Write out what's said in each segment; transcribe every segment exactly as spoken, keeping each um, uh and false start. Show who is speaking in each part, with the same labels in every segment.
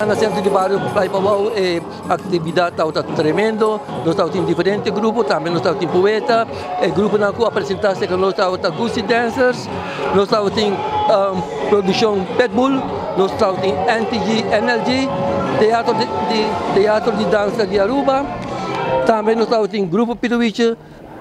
Speaker 1: no centro de barrio Playa Pavao é atividade está tremendo. Nós estamos em diferentes grupos, também nós estamos em poeta, é grupo na qual apresentasse que nós estamos em Gucci Dancers, nós estamos em um, produção Pitbull, nós estamos em N T G Energy, teatro de, de teatro de dança de Aruba, também nós estamos em grupo Piruiche,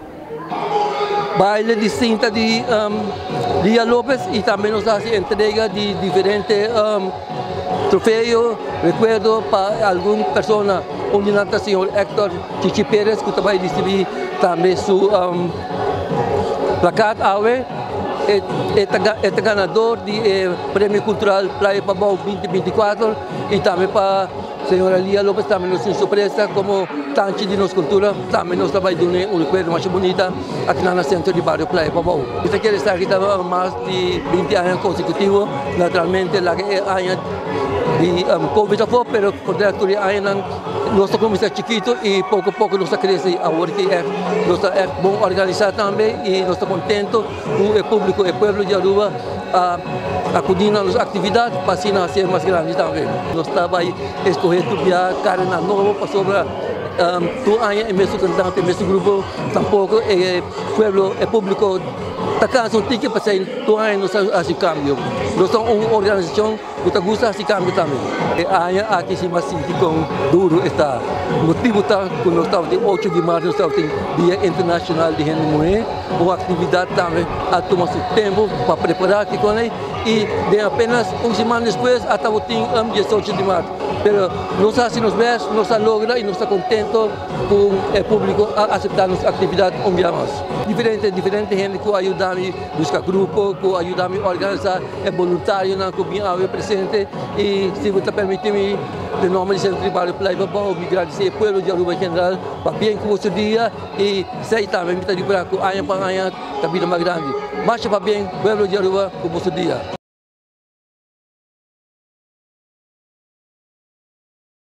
Speaker 1: baile de cinta de um, Lia Lopes e também nós fazemos entrega de diferentes um, troféus, recuerdo para alguma pessoa, onde está o senhor Héctor Chichi Pérez, que também distribui também seu um, placar AWE, é, é, é ganador do é, Prêmio Cultural Playa Pavao vinte vinte e quatro e também para a senhora Lia Lopes também nos surpresa como tanto de nossa cultura, também nós trabalhamos um recuerdo mais bonita aqui no centro de barrio Playa Pavao. Isso quer estar aqui mais de vinte anos consecutivos, naturalmente lá é de um, Covid foi, pero por dentro ainda nós começamos chiquito e pouco a pouco nós crescemos agora que é nós é bom organizar também e nós estamos contentos com o público e o povo de Aruba a acudir às atividades para assim ser mais grande também. Nós estamos aí escolhendo a carne nova para sobre um, tu aí mesmo cantante mesmo grupo tampouco é povo é público está cansado de para sair tu aí nós assim cambio. Nós somos uma organização que gosta de cambio também. Aí aqui se mais sente com duro está motivo está que nós estamos de oito de março nós estamos Dia Internacional de Gente Mulher, uma atividade também a tomar seu tempo para preparar aqui com ele e de apenas uma semana depois até o dia dezoito de março. Pero nós assim nos vemos, nós logra e nós estamos contentos com o público a aceitar nossa atividade um dia mais. Diferente, diferente gente que ajuda a buscar grupo, que ajuda a organizar, é voluntário na cozinha presente e se você permite-me de nome do Centro de Barrio Playa Pavao, me agradecer ao povo de Aruba em geral, para bem com o dia e sei também, me está de braco, amanhã para amanhã, a vida mais grande. Mas para bem, povo de Aruba, com o dia.